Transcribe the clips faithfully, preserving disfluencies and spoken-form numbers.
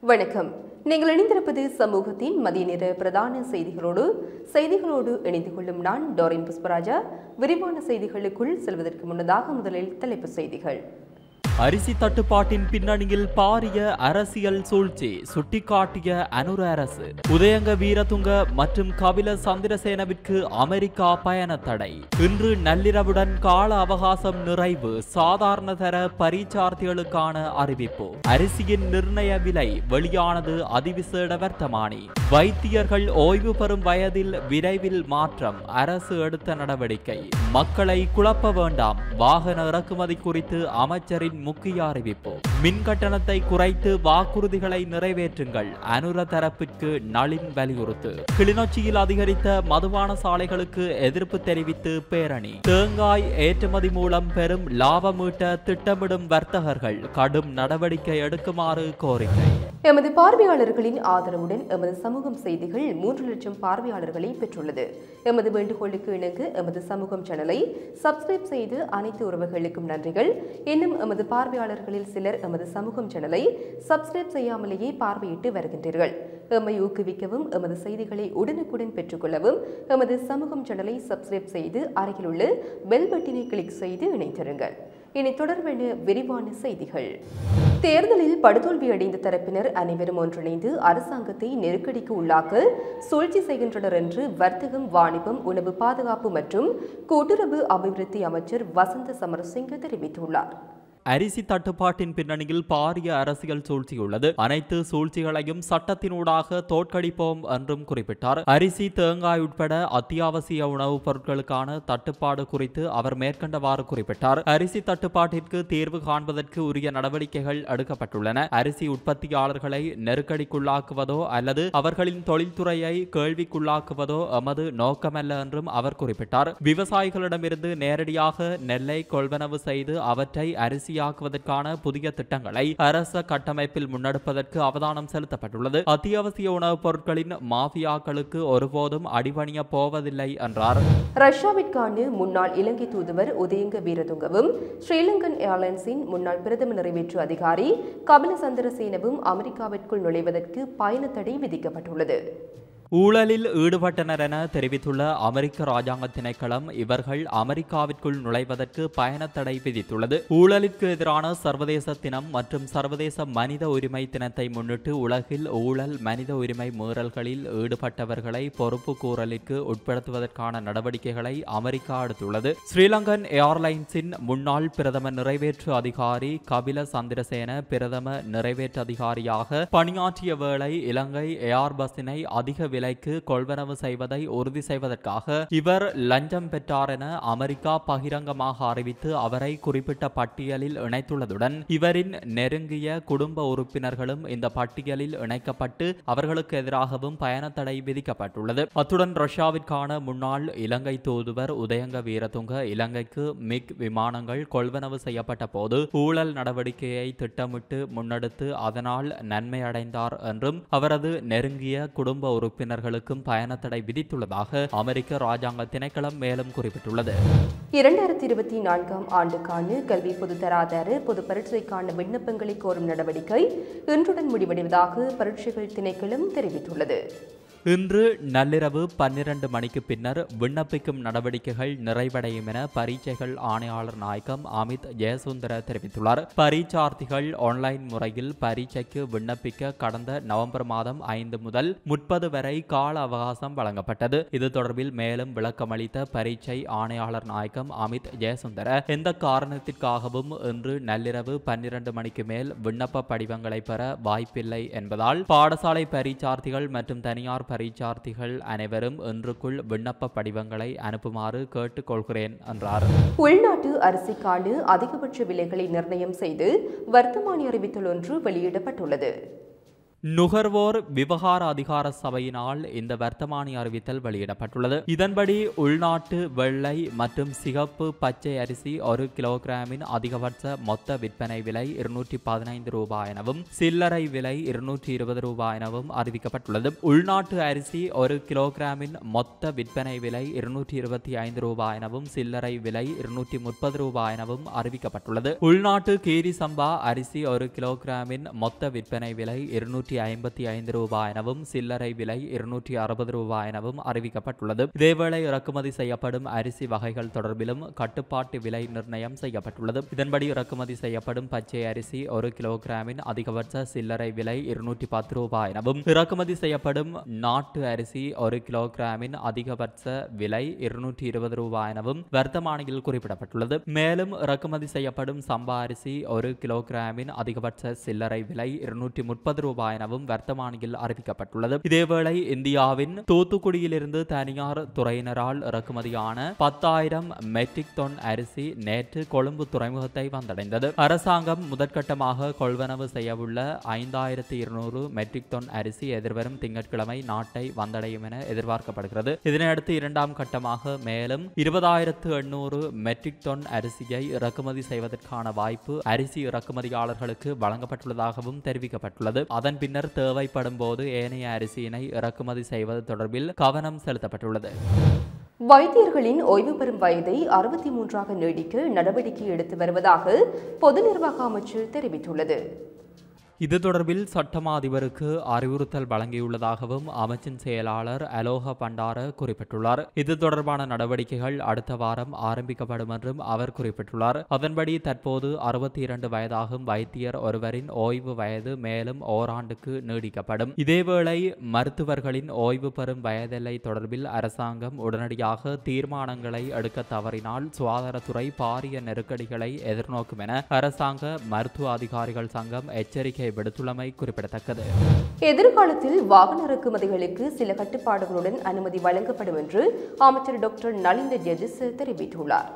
வணக்கம். நீங்கள் இணைந்திருப்பது சமூகத்தின் மதிய நேர பிரதான செய்திகளோடு செய்திகளோடு இணைந்து கொள்ளும் நான் டோரின் புஷ்பராஜா. விரிவான செய்திகளுக்குள் செல்வதற்கு முன்னதாக முதலில் தலைப்புச் செய்திகள். அரிசி தட்டுப்பாட்டின் பின்னணியில் பாரிய அரசியல் சூழ்ச்சி சுட்டிக்காட்டிய அனுர அரசு. உதயங்க வீரதுங்க மற்றும் கபில சந்திரசேனவிற்கு அமெரிக்கா பயண தடை. இன்று நள்ளிரவுடன் கால அவகாசம் நிறைவு. சாதாரண தர பரீட்சார்த்திகளுக்கான அறிவிப்பு. அரிசியின் நிர்ணய விலை வெளியானது அதிவிசேட வர்த்தமானி. வைத்தியர்கள் ஓய்வு பெறும் வயதில் விரைவில் மாற்றம். அரசு எடுத்த நடவடிக்கை. மக்களை குழப்ப வேண்டாம். வாகன இறக்குமதி குறித்து அமைச்சரின் முக்கிய அறிவிப்பு. மின் கட்டணத்தை குறைத்து வாக்குறுதிகளை நிறைவேற்றுங்கள். அனுர தரப்பிற்கு நளின் வலியுறுத்து. கிளிநொச்சியில் அதிகரித்த மதுபான சாலைகளுக்கு எதிர்ப்பு தெரிவித்து பேரணி. தேங்காய் ஏற்றுமதி மூலம் பெரும் லாபம் ஈட்ட திட்டமிடும் வர்த்தகர்கள் கடும் நடவடிக்கை எடுக்குமாறு கோரிக்கை. எமது பார்வையாளர்களின் ஆதரவுடன் எமது சமூகம் செய்திகள் மூன்று லட்சம் பார்வையாளர்களை பெற்றுள்ளது. எமது வேண்டுகோளுக்கு இணங்க எமது சமூகம் சேனலை சப்ஸ்கிரைப் செய்து அனைத்து உறவுகளுக்கும் நன்றிகள். இன்னும் எமது பார்வையாளர்களில் சிலர் எமது சமூகம் சேனலை சப்ஸ்கிரைப் செய்யாமலேயே பார்வையிட்டு வருகின்றீர்கள். எம்மை ஊக்குவிக்கவும் எமது செய்திகளை உடனுக்குடன் பெற்றுக்கொள்ளவும் எமது சமூகம் சேனலை சப்ஸ்கிரைப் செய்து அருகில் உள்ள பெல் பட்டினை கிளிக் செய்து இணைத்திருங்கள். இனி தொடர்பான விரிவான செய்திகள். தேர்தலில் படுதோல்வி அடைந்த தரப்பினர் அனைவரும் ஒன்றிணைந்து அரசாங்கத்தை நெருக்கடிக்கு உள்ளாக்க சூழ்ச்சி செய்கின்றனர் என்று வர்த்தகம், வாணிபம், உணவு பாதுகாப்பு மற்றும் கூட்டுறவு அபிவிருத்தி அமைச்சர் வசந்த சமரசிங்க தெரிவித்துள்ளார். அரிசி தட்டுப்பாட்டின் பின்னணியில் பாரிய அரசியல் சூழ்ச்சி உள்ளது. அனைத்து சூழ்ச்சிகளையும் சட்டத்தினூடாக தோற்கடிப்போம் என்றும் குறிப்பிட்டார். அரிசி, தேங்காய் உட்பட அத்தியாவசிய உணவுப் பொருட்களுக்கான தட்டுப்பாடு குறித்து அவர் மேற்கண்டவாறு குறிப்பிட்டார். அரிசி தட்டுப்பாட்டிற்கு தீர்வு காண்பதற்கு உரிய நடவடிக்கைகள் எடுக்கப்பட்டுள்ளன. அரிசி உற்பத்தியாளர்களை நெருக்கடிக்குள்ளாக்குவதோ அல்லது அவர்களின் தொழில்துறையை கேள்விக்குள்ளாக்குவதோ எமது நோக்கமல்ல என்றும் அவர் குறிப்பிட்டார். விவசாயிகளிடமிருந்து நேரடியாக நெல்லை கொள்வனவு செய்து அவற்றை அரிசி ஆக்குவதற்கான புதிய திட்டங்களை அரச கட்டமைப்பில் முன்னெடுப்பதற்கு அவதானம் செலுத்தப்பட்டுள்ளது. அத்தியாவசிய உணவுப் பொருட்களின் மாஃபியாக்களுக்கு ஒருபோதும் அடிபணிய போவதில்லை என்றார். ரஷ்யாவிற்கான முன்னாள் இலங்கை தூதுவர் உதயங்க வீரதுங்கவும் ஸ்ரீலங்கன் ஏர்லைன்ஸின் முன்னாள் பிரதம நிறைவேற்று அதிகாரி கபில சந்திரசேனவும் அமெரிக்காவிற்குள் நுழைவதற்கு பயண தடை விதிக்கப்பட்டுள்ளது. ஊழலில் ஈடுபட்டனர் என தெரிவித்துள்ள அமெரிக்க ராஜாங்க திணைக்களம் இவர்கள் அமெரிக்காவிற்குள் நுழைவதற்கு பயண தடை விதித்துள்ளது. ஊழலிற்கு எதிரான சர்வதேச தினம் மற்றும் சர்வதேச மனித உரிமை தினத்தை முன்னிட்டு உலகில் ஊழல், மனித உரிமை மீறல்களில் ஈடுபட்டவர்களை பொறுப்பு கூறலுக்கு உட்படுத்துவதற்கான நடவடிக்கைகளை அமெரிக்கா எடுத்துள்ளது. ஸ்ரீலங்கன் ஏர்லைன்ஸின் முன்னாள் பிரதம நிறைவேற்று அதிகாரி கபில சந்திரசேன பிரதம நிறைவேற்று அதிகாரியாக பணியாற்றிய வேளை இலங்கை ஏர்பஸினை அதிக விலைக்கு கொள்வனவு செய்வதை உறுதி செய்வதற்காக இவர் லஞ்சம் பெற்றார் என அமெரிக்கா பகிரங்கமாக அறிவித்து அவரை குறிப்பிட்ட பட்டியலில் இணைத்துள்ளதுடன் இவரின் நெருங்கிய குடும்ப உறுப்பினர்களும் இந்த பட்டியலில் இணைக்கப்பட்டு அவர்களுக்கு எதிராகவும் பயண தடை விதிக்கப்பட்டுள்ளது. அத்துடன் ரஷ்யாவிற்கான முன்னாள் இலங்கை தூதுவர் உதயங்க வீரதுங்க இலங்கைக்கு மிக் விமானங்கள் கொள்வனவு செய்யப்பட்ட போது ஊழல் நடவடிக்கையை திட்டமிட்டு முன்னெடுத்து அதனால் நன்மை அடைந்தார் என்றும் அவரது நெருங்கிய குடும்ப உறுப்பினர்களுக்கும் பயண தடை விதித்துள்ளதாக அமெரிக்க ராஜாங்க திணைக்களம் மேலும் குறிப்பிட்டுள்ளது. இரண்டாயிரத்தி இருபத்தி நான்காம் ஆண்டுக்கான கல்வி பொதுத்தராதர பொது பரீட்சைக்கான விண்ணப்பங்களை கோரும் நடவடிக்கை இன்றுடன் முடிவடைவதாக பரீட்சைகள் திணைக்களம் தெரிவித்துள்ளது. இன்று நள்ளிரவு பன்னிரண்டு மணிக்கு பின்னர் விண்ணப்பிக்கும் நடவடிக்கைகள் நிறைவடையும் என பரீட்சைகள் ஆணையாளர் நாயகம் அமித் ஜெயசுந்தர தெரிவித்துள்ளார். பரீட்சார்த்திகள் ஆன்லைன் முறையில் பரீட்சைக்கு விண்ணப்பிக்க கடந்த நவம்பர் மாதம் ஐந்து முதல் முப்பது வரை கால அவகாசம் வழங்கப்பட்டது. இது தொடர்பில் மேலும் விளக்கமளித்த பரீட்சை ஆணையாளர் நாயகம் அமித் ஜெயசுந்தர எந்த காரணத்திற்காகவும் இன்று நள்ளிரவு பன்னிரண்டு மணிக்கு மேல் விண்ணப்ப படிவங்களை பெற வாய்ப்பில்லை என்பதால் பாடசாலை பரீட்சார்த்திகள் மற்றும் தனியார் பரீட்சார்த்திகள் அனைவரும் இன்றுக்குள் விண்ணப்ப படிவங்களை அனுப்புமாறு கேட்டுக் கொள்கிறேன் என்றார். உள்நாட்டு அரிசிக்கான அதிகபட்ச விலைகளை நிர்ணயம் செய்து வர்த்தமானி அறிவித்தல் ஒன்று வெளியிடப்பட்டுள்ளது. நுகர்வோர் விவகார அதிகார சபையினால் இந்த வர்த்தமானி அறிவித்தல் வெளியிடப்பட்டுள்ளது. இதன்படி உள்நாட்டு வெள்ளை மற்றும் சிகப்பு பச்சை அரிசி ஒரு கிலோகிராமின் அதிகபட்ச மொத்த விற்பனை விலை இருநூற்றி பதினைந்து ரூபாய் எனவும் சில்லறை விலை இருநூற்றி இருபது ரூபாய் எனவும் அறிவிக்கப்பட்டுள்ளது. உள்நாட்டு அரிசி ஒரு கிலோகிராமின் மொத்த விற்பனை விலை இருநூற்றி இருபத்தி ஐந்து ரூபாய் எனவும் சில்லறை விலை இருநூற்றி முப்பது ரூபாய் எனவும் அறிவிக்கப்பட்டுள்ளது. உள்நாட்டு கீரி சம்பா அரிசி ஒரு கிலோகிராமின் மொத்த விற்பனை விலை இருநூற்றி இருநூற்றி ஐம்பத்தி ஐந்து ரூபாய் எனவும் சில்லறை விலை இருநூற்றி அறுபது ரூபாய் எனவும் அறிவிக்கப்பட்டுள்ளது. இதேவேளை இறக்குமதி செய்யப்படும் அரிசி வகைகள் தொடர்பிலும் கட்டுப்பாட்டு விலை நிர்ணயம் செய்யப்பட்டுள்ளது. இதன்படி இறக்குமதி செய்யப்படும் பச்சை அரிசி ஒரு கிலோகிராமின் அதிகபட்ச சில்லறை விலை இருநூற்றி பத்து ரூபாய் எனவும் இறக்குமதி செய்யப்படும் நாட்டு அரிசி ஒரு கிலோகிராமின் அதிகபட்ச விலை இருநூற்றி இருபது ரூபாய் எனவும் வர்த்தமானியில் குறிப்பிடப்பட்டுள்ளது. மேலும் இறக்குமதி செய்யப்படும் சம்பா அரிசி ஒரு கிலோகிராமின் அதிகபட்ச சில்லறை விலை இருநூற்றி முப்பது ரூபாய் எனவும் வர்த்தமானியில் அறிவிக்கப்பட்டுள்ளது. இதேவேளை இந்தியாவின் தூத்துக்குடியிலிருந்து தனியார் துறையினரால் இறக்குமதியான பத்தாயிரம் மெட்ரிக் டன் அரிசி நேற்று கொழும்பு துறைமுகத்தை வந்தடைந்தது. அரசாங்கம் முதற்கட்டமாக கொள்வனவு செய்யவுள்ள ஐந்தாயிரத்தி இருநூறு மெட்ரிக் டன் அரிசி எதிர்வரும் திங்கட்கிழமை நாட்டை வந்தடையும் என எதிர்பார்க்கப்படுகிறது. இதனையடுத்து இரண்டாம் கட்டமாக மேலும் இருபதாயிரத்து எண்ணூறு மெட்ரிக் டன் அரிசியை இறக்குமதி செய்வதற்கான வாய்ப்பு அரிசி இறக்குமதியாளர்களுக்கு வழங்கப்பட்டுள்ளதாகவும் தெரிவிக்கப்பட்டுள்ளது. அதன் பின்னர் தேவைப்படும் போது ஏனைய அரிசியினை இறக்குமதி செய்வது தொடர்பில் கவனம் செலுத்தப்பட்டுள்ளது. வைத்தியர்களின் ஓய்வு பெறும் வயதை அறுபத்தி மூன்றாக நீடிக்க நடவடிக்கை எடுத்து வருவதாக பொது நிர்வாக அமைச்சு தெரிவித்துள்ளது. இது தொடர்பில் சட்டமா அதிபருக்கு அறிவுறுத்தல் வழங்கியுள்ளதாகவும் அமைச்சின் செயலாளர் அலோக பண்டார குறிப்பிட்டுள்ளார். இது தொடர்பான நடவடிக்கைகள் அடுத்த வாரம் ஆரம்பிக்கப்படும் என்றும் அவர் குறிப்பிட்டுள்ளார். அதன்படி தற்போது அறுபத்தி இரண்டு வயதாகும் வைத்தியர் ஒருவரின் ஓய்வு வயது மேலும் ஓராண்டுக்கு நீடிக்கப்படும். இதேவேளை மருத்துவர்களின் ஓய்வு பெறும் வயதெல்லை தொடர்பில் அரசாங்கம் உடனடியாக தீர்மானங்களை எடுக்க தவறினால் சுகாதாரத்துறை பாரிய நெருக்கடிகளை எதிர்நோக்கும் என அரசாங்க மருத்துவ அதிகாரிகள் சங்கம் எச்சரிக்கை விடுத்துள்ளமை குறிப்பிடத்தக்கது. எதிர்காலத்தில் வாகன இறக்குமதிகளுக்கு சில கட்டுப்பாடுகளுடன் அனுமதி வழங்கப்படும் என்று அமைச்சர் டாக்டர் நலிந்த ஜெதிஸ் தெரிவித்துள்ளார்.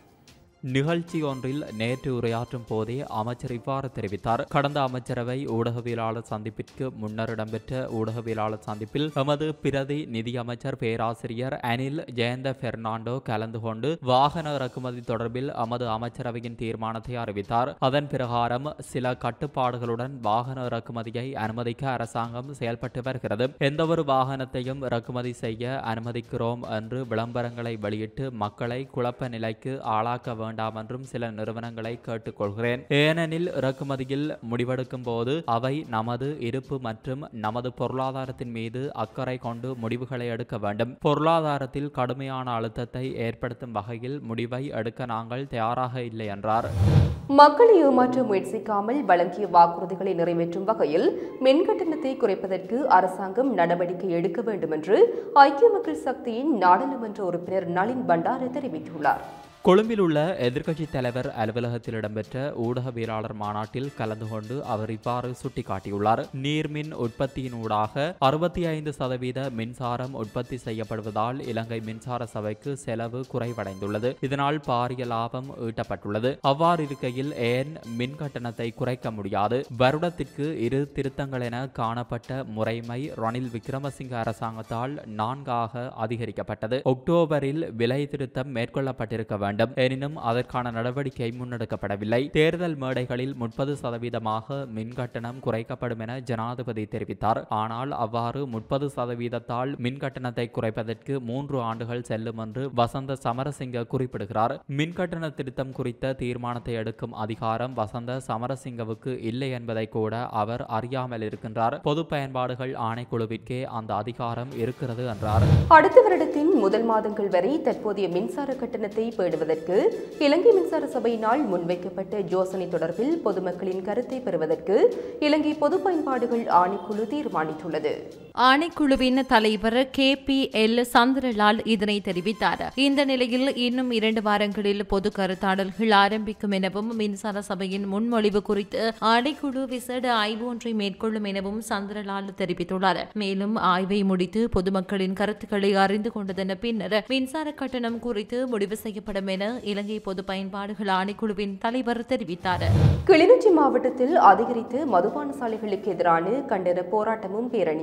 நிகழ்ச்சி ஒன்றில் நேற்று உரையாற்றும் போதே அமைச்சர் இவ்வாறு தெரிவித்தார். கடந்த அமைச்சரவை ஊடகவியலாளர் சந்திப்பிற்கு முன்னர் இடம்பெற்ற ஊடகவியலாளர் சந்திப்பில் எமது பிரதி நிதியமைச்சர் பேராசிரியர் அனில் ஜெயந்த பெர்னாண்டோ கலந்து கொண்டு வாகன இறக்குமதி தொடர்பில் எமது அமைச்சரவையின் தீர்மானத்தை அறிவித்தார். அதன் பிரகாரம் சில கட்டுப்பாடுகளுடன் வாகன இறக்குமதியை அனுமதிக்க அரசாங்கம் செயல்பட்டு வருகிறது. எந்தவொரு வாகனத்தையும் இறக்குமதி செய்ய அனுமதிக்கிறோம் என்று விளம்பரங்களை வெளியிட்டு மக்களை குழப்ப நிலைக்கு ஆளாக்க வேண்டும் என்றும் சில நிறுவனங்களை கேட்டுக்கொள்கிறேன். ஏனெனில் இறக்குமதியில் முடிவெடுக்கும் போது அவை நமது இருப்பு மற்றும் நமது பொருளாதாரத்தின் மீது அக்கறை கொண்டு முடிவுகளை எடுக்க வேண்டும். பொருளாதாரத்தில் கடுமையான அழுத்தத்தை ஏற்படுத்தும் வகையில் முடிவை எடுக்க நாங்கள் தயாராக இல்லை என்றார். மக்களை ஏமாற்ற முயற்சிக்காமல் வழங்கிய வாக்குறுதிகளை நிறைவேற்றும் வகையில் மின் கட்டணத்தை குறைப்பதற்கு அரசாங்கம் நடவடிக்கை எடுக்க வேண்டும் என்று ஐக்கிய மக்கள் சக்தியின் நாடாளுமன்ற உறுப்பினர் நளின் பண்டார தெரிவித்துள்ளார். கொழும்பில் உள்ள எதிர்க்கட்சித் தலைவர் அலுவலகத்தில் இடம்பெற்ற ஊடகவியலாளர் மாநாட்டில் கலந்து கொண்டு அவர் இவ்வாறு சுட்டிக்காட்டியுள்ளார். நீர்மின் உற்பத்தியினூடாக அறுபத்தி ஐந்து சதவீத மின்சாரம் உற்பத்தி செய்யப்படுவதால் இலங்கை மின்சார சபைக்கு செலவு குறைவடைந்துள்ளது. இதனால் பாரிய லாபம் ஈட்டப்பட்டுள்ளது. அவ்வாறு இருக்கையில் ஏன் மின் கட்டணத்தை குறைக்க முடியாது? வருடத்திற்கு இரு திருத்தங்கள் என காணப்பட்ட முறைமை ரணில் விக்ரமசிங்க அரசாங்கத்தால் நான்காக அதிகரிக்கப்பட்டது. அக்டோபரில் விலை திருத்தம் மேற்கொள்ளப்பட்டிருக்க வேண்டும். எனினும் அதற்கான நடவடிக்கை முன்னெடுக்கப்படவில்லை. தேர்தல் மேடைகளில் முப்பது சதவீதமாக மின் கட்டணம் குறைக்கப்படும் என ஜனாதிபதி தெரிவித்தார். ஆனால் அவ்வாறு முப்பது சதவீதத்தால் மின் கட்டணத்தை குறைப்பதற்கு மூன்று ஆண்டுகள் செல்லும் என்று வசந்த சமரசிங்க குறிப்பிடுகிறார். மின் கட்டண திருத்தம் குறித்த தீர்மானத்தை எடுக்கும் அதிகாரம் வசந்த சமரசிங்கவுக்கு இல்லை என்பதை கூட அவர் அறியாமல் இருக்கின்றார். பொது பயன்பாடுகள் ஆணைக்குழுவிற்கே அந்த அதிகாரம் இருக்கிறது என்றார். அடுத்த வருடத்தின் முதல் மாதங்கள் வரை தற்போதைய மின்சார கட்டணத்தை பேடுவதற்கு இலங்கை மின்சார சபையினால் முன்வைக்கப்பட்ட யோசனை தொடர்பில் பொதுமக்களின் கருத்தை பெறுவதற்கு இலங்கை பொது பயன்பாடுகள் ஆணைக்குழு தீர்மானித்துள்ளது. ஆணைக்குழுவின் தலைவர் கே பி எல் சந்திரலால் இதனை தெரிவித்தார். இந்த நிலையில் இன்னும் இரண்டு வாரங்களில் பொது கருத்தாடல்கள் ஆரம்பிக்கும் எனவும் மின்சார சபையின் முன்மொழிவு குறித்து ஆணைக்குழு விசேட ஆய்வு ஒன்றை மேற்கொள்ளும் எனவும் சந்திரலால் தெரிவித்துள்ளார். மேலும் ஆய்வை முடித்து பொதுமக்களின் கருத்துக்களை அறிந்து கொண்டதன் பின்னர் மின்சார கட்டணம் குறித்து முடிவு செய்யப்படும் என இலங்கை பொது பயன்பாடுகள் ஆணைக்குழுவின் தலைவர் தெரிவித்தார். கிளிநொச்சி மாவட்டத்தில் அதிகரித்து மதுபான சாலைகளுக்கு எதிரான கண்டன போராட்டமும் பேரணியும்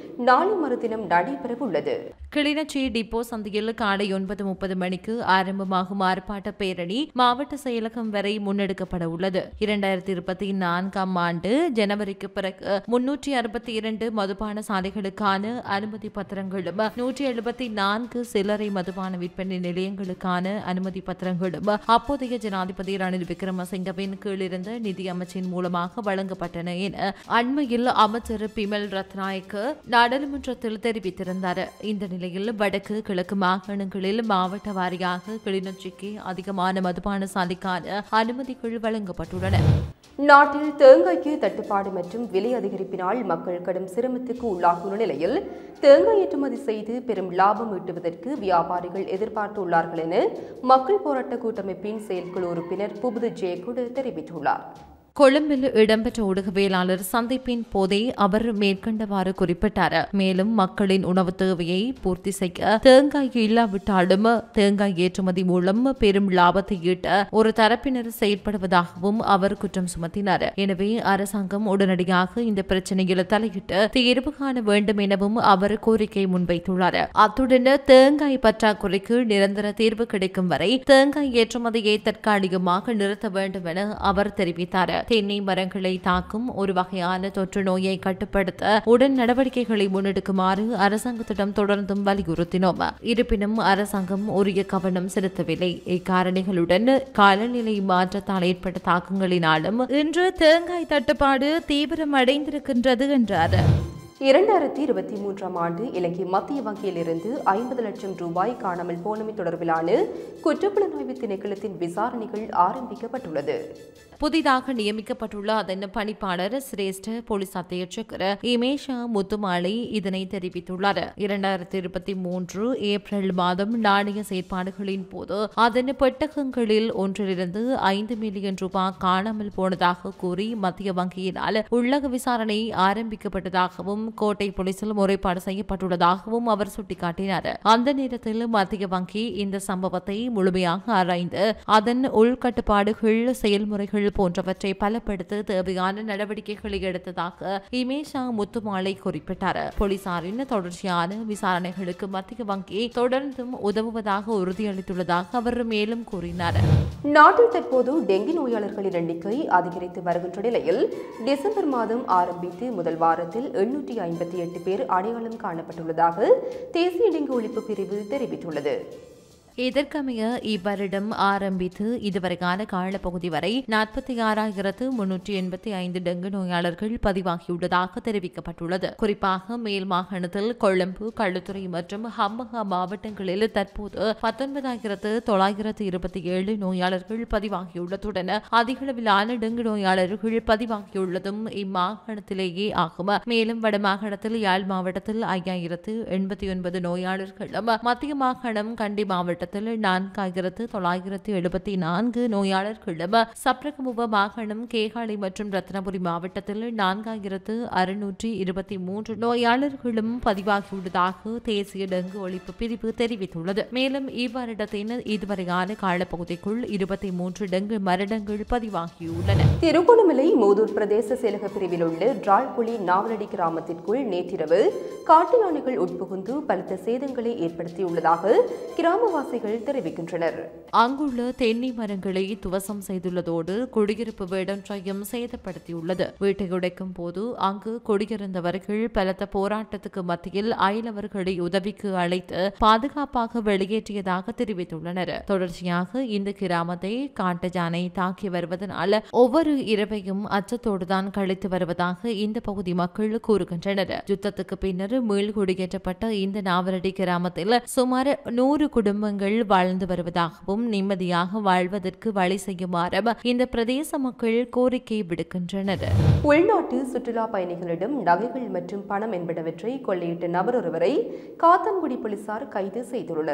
நாளை மறுதினம் நடைபெறவுள்ளது. கிளிநொச்சி டிப்போ சந்தையில் காலை ஒன்பது முப்பது மணிக்கு ஆரம்பமாகும் ஆர்ப்பாட்ட பேரணி மாவட்ட செயலகம் வரை முன்னெடுக்கப்பட உள்ளது. இரண்டாயிரத்தி இருபத்தி நான்காம் ஆண்டு ஜனவரிக்கு பிறகு முன்னூற்றி அறுபத்தி இரண்டு மதுபான சாலைகளுக்கான அனுமதி பத்திரங்களும் நூற்றி எழுபத்தி நான்கு சில்லறை மதுபான விற்பனை நிலையங்களுக்கான அனுமதி பத்திரங்களும் அப்போதைய ஜனாதிபதி ரணில் விக்ரமசிங்கவின் கீழிருந்த நிதி அமைச்சின் மூலமாக வழங்கப்பட்டன என அண்மையில் அமைச்சர் பிமல் ரத்நாயக்க நாடாளுமன்றத்தில் தெரிவித்திருந்தார். இந்த நிலையில் வடக்கு கிழக்கு மாகாணங்களில் மாவட்ட வாரியாக கிளிநொச்சிக்கு அதிகமான மதுபான சாலைக்கான அனுமதிகள் வழங்கப்பட்டுள்ளன. நாட்டில் தேங்காய்க்கு தட்டுப்பாடு மற்றும் விலை அதிகரிப்பினால் மக்கள் கடும் சிரமத்துக்கு உள்ளாகும் நிலையில் தேங்காய் ஏற்றுமதி செய்து பெரும் லாபம் ஈட்டுவதற்கு வியாபாரிகள் எதிர்பார்த்துள்ளார்கள் என மக்கள் போராட்ட கூட்டமைப்பின் செயற்குழு உறுப்பினர் புபுது ஜெயக்குடு தெரிவித்துள்ளார். கொழும்பில் இடம்பெற்ற ஊடகவியலாளர் சந்திப்பின் போதே அவர் மேற்கண்டவாறு குறிப்பிட்டார். மேலும் மக்களின் உணவு தேவையை பூர்த்தி செய்ய தேங்காய் இல்லாவிட்டாலும் தேங்காய் ஏற்றுமதி மூலம் பெரும் லாபத்தை ஈட்ட ஒரு தரப்பினர் செயற்படுவதாகவும் அவர் குற்றம் சுமத்தினார். எனவே அரசாங்கம் உடனடியாக இந்த பிரச்சனையில் தலையிட்டு தீர்வு காண வேண்டும் எனவும் அவர் கோரிக்கை முன்வைத்துள்ளார். அத்துடன் தேங்காய் பற்றாக்குறைக்கு நிரந்தர தீர்வு கிடைக்கும் வரை தேங்காய் ஏற்றுமதியை தற்காலிகமாக நிறுத்த வேண்டும் என அவர் தெரிவித்தார். தென்னை மரங்களை தாக்கும் ஒரு வகையான தொற்று நோயை கட்டுப்படுத்த உடன் நடவடிக்கைகளை முன்னெடுக்குமாறு அரசாங்கத்திடம் தொடர்ந்தும் வலியுறுத்தினோம். இருப்பினும் அரசாங்கம் உரிய கவனம் செலுத்தவில்லை. இக்காரணிகளுடன் காலநிலை மாற்றத்தால் ஏற்பட்ட தாக்கங்களினாலும் இன்று தேங்காய் தட்டுப்பாடு தீவிரமடைந்திருக்கின்றது என்றார். இரண்டாயிரத்தி இருபத்தி மூன்றாம் ஆண்டு இலங்கை மத்திய வங்கியில் இருந்து ஐம்பது லட்சம் ரூபாய் காணாமல் போனமை தொடர்பிலான குற்றப்புலனாய்வு திணைக்களத்தின் விசாரணைகள் ஆரம்பிக்கப்பட்டுள்ளது. புதிதாக நியமிக்கப்பட்டுள்ள அதன் பணிப்பாளர் சிரேஷ்ட போலீஸ் அத்தியட்சகர் இமேஷா முத்துமாலை இதனை தெரிவித்துள்ளார். இரண்டாயிரத்தி இருபத்தி மூன்று ஏப்ரல் மாதம் நாணய செயற்பாடுகளின் போது அதன் பெட்டகங்களில் ஒன்றிலிருந்து ஐந்து மில்லியன் ரூபாய் காணாமல் போனதாக கூறி மத்திய வங்கியினால் உள்ளக விசாரணை ஆரம்பிக்கப்பட்டதாகவும் கோட்டை போலீசில் முறைப்பாடு செய்யப்பட்டுள்ளதாகவும் அவர் சுட்டிக்காட்டினார். அந்த நேரத்தில் மத்திய வங்கி இந்த சம்பவத்தை முழுமையாக ஆராய்ந்து அதன் உள்கட்டுப்பாடுகள் செயல்முறைகள் போன்றவற்றை பலப்படுத்த தேவையான நடவடிக்கைகளை எடுத்ததாக இமேஷா முத்துமாலை குறிப்பிட்டார். போலீசாரின் தொடர்ச்சியான விசாரணைகளுக்கு மத்திய வங்கி தொடர்ந்தும் உதவுவதாக உறுதியளித்துள்ளதாக அவர் மேலும் கூறினார். நாட்டில் தற்போது டெங்கி நோயாளர்களின் எண்ணிக்கை அதிகரித்து வருகின்ற நிலையில் டிசம்பர் மாதம் ஆரம்பித்து முதல் வாரத்தில் எண்ணூற்றி ஐம்பத்தி எட்டு பேர் அடையாளம் காணப்பட்டுள்ளதாக தேசிய டெங்கு ஒழிப்பு பிரிவு தெரிவித்துள்ளது. இதற்கமைய இவ்வருடம் ஆரம்பித்து இதுவரைக்கான காலப்பகுதி வரை நாற்பத்தி ஆறாயிரத்து முன்னூற்றி எண்பத்தி ஐந்து டெங்கு நோயாளர்கள் பதிவாகியுள்ளதாக தெரிவிக்கப்பட்டுள்ளது. குறிப்பாக மேல் மாகாணத்தில் கொழும்பு, களுத்துறை மற்றும் ஹம்பகா மாவட்டங்களில் தற்போது பத்தொன்பதாயிரத்து தொள்ளாயிரத்து இருபத்தி ஏழு நோயாளர்கள் பதிவாகியுள்ளதுடன் அதிகளவிலான டெங்கு நோயாளர்கள் பதிவாகியுள்ளதும் இம்மாகாணத்திலேயே ஆகும். மேலும் வடமாகாணத்தில் யாழ் மாவட்டத்தில் ஐயாயிரத்து எண்பத்தி ஒன்பது நோயாளர்களும், மத்திய மாகாணம் கண்டி மாவட்டம் நான்காயிரத்து தொள்ளாயிரத்து எழுபத்தி நான்கு நோயாளர்களும், சப்ரகமுவ மாகாணம் கேகாலை மற்றும் ரத்னபுரி மாவட்டத்தில் நான்காயிரத்து அறுநூற்றி இருபத்தி மூன்று நோயாளர்களும் பதிவாகியுள்ளதாக தேசிய டெங்கு ஒழிப்பு பிரிவு தெரிவித்துள்ளது. மேலும் இவ்வருடத்தின் இதுவரையான காலப்பகுதிக்குள் இருபத்தி மூன்று டெங்கு மரணங்கள் பதிவாகியுள்ளன. திருகோணமலை மூதூர் பிரதேச செயலக பிரிவில் உள்ள டிரால்புலி நாவலடி கிராமத்திற்குள் நேற்றிரவு காட்டு யானைகள் உட்புகுந்து பலத்த சேதங்களை ஏற்படுத்தியுள்ளதாக கிராமவாசி தெரிவிக்கின்றனர். அங்குள்ள தென்னை மரங்களை துவசம் செய்துள்ளதோடு குடியிருப்பு வீடொன்றையும் சேதப்படுத்தியுள்ளது. வீட்டை உடைக்கும் போது அங்கு குடியிருந்தவர்கள் பலத்த போராட்டத்துக்கு மத்தியில் அயலவர்களை உதவிக்கு அழைத்து பாதுகாப்பாக வெளியேற்றியதாக தெரிவித்துள்ளனர். தொடர்ச்சியாக இந்த கிராமத்தை காட்டு யானை தாக்கி வருவதனால் ஒவ்வொரு இரவையும் அச்சத்தோடுதான் கழித்து வருவதாக இந்த பகுதி மக்கள் கூறுகின்றனர். யுத்தத்துக்கு பின்னர் மீள் குடியேற்றப்பட்ட இந்த நாவலடி கிராமத்தில் சுமார் நூறு குடும்பங்கள் வாழ்ந்து வருவதாகவும் நிம்மதியாக வாழ்வதற்கு வழி செய்யுமாறும் இந்த பிரதேச மக்கள் கோரிக்கை விடுக்கின்றனர். உள்நாட்டு சுற்றுலா பயணிகளிடம் நகைகள் மற்றும் பணம் என்பனவற்றை கொள்ளையிட்ட நபர் ஒருவரை காத்தான்குடி போலீசார் கைது செய்துள்ளனர்.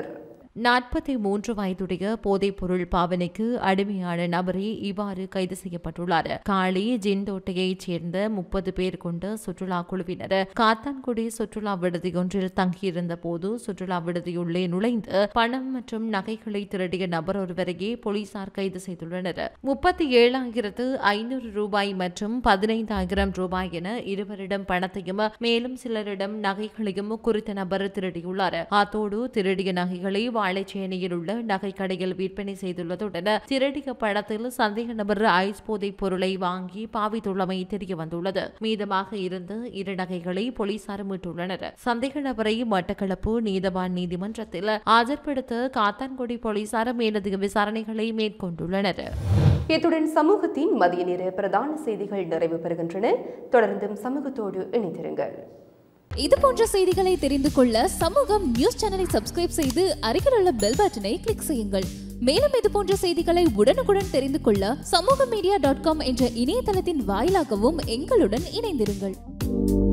நாற்பத்தி மூன்று வயதுடைய போதைப் பொருள் பாவனைக்கு அடிமையான நபரே இவ்வாறு கைது செய்யப்பட்டுள்ளார். காளி ஜின்தோட்டையைச் சேர்ந்த முப்பது பேர் கொண்ட சுற்றுலா குழுவினர் காத்தான்குடி சுற்றுலா விடுதியொன்றில் தங்கியிருந்த போது சுற்றுலா விடுதியுள்ளே நுழைந்து பணம் மற்றும் நகைகளை திருடிய நபர் ஒருவரையே போலீசார் கைது செய்துள்ளனர். முப்பத்தி ஏழாயிரத்து ஐநூறு ரூபாய் மற்றும் பதினைந்தாயிரம் ரூபாய் என இருவரிடம் பணத்தையும் மேலும் சிலரிடம் நகைகளையும் குறித்த நபர் திருடியுள்ளார். அத்தோடு திருடிய நகைகளை வாழைச்சேனையில் உள்ள நகை கடையில் விற்பனை செய்துள்ளதுடன் திருடிய பணத்தில் சந்தேக நபர் ஐஸ் போதைப் பொருளை வாங்கி பாவித்துள்ளமை தெரிய வந்துள்ளது. மீதமாக இருந்த இரு நகைகளை போலீசார் மீட்டுள்ளனர். சந்தேக நபரை மட்டக்களப்பு நீதவான் நீதிமன்றத்தில் ஆஜர்படுத்த காத்தான்குடி போலீசார் மேலதிக விசாரணைகளை மேற்கொண்டுள்ளனர். இத்துடன் சமூகத்தின் மதிய நேர பிரதான செய்திகள் நிறைவு பெறுகின்றன. தொடர்ந்தும் சமூகத்தோடு இணைந்திருங்கள். இது போன்ற செய்திகளை தெரிந்து கொள்ள சமூகம் நியூஸ் சேனலை சப்ஸ்கிரைப் செய்து அருகில் உள்ள பெல் பட்டனை கிளிக் செய்யுங்கள். மேலும் இது போன்ற செய்திகளை உடனுக்குடன் தெரிந்து கொள்ள சமூக மீடியா டாட் காம் என்ற இணையதளத்தின் வாயிலாகவும் எங்களுடன் இணைந்திருங்கள்.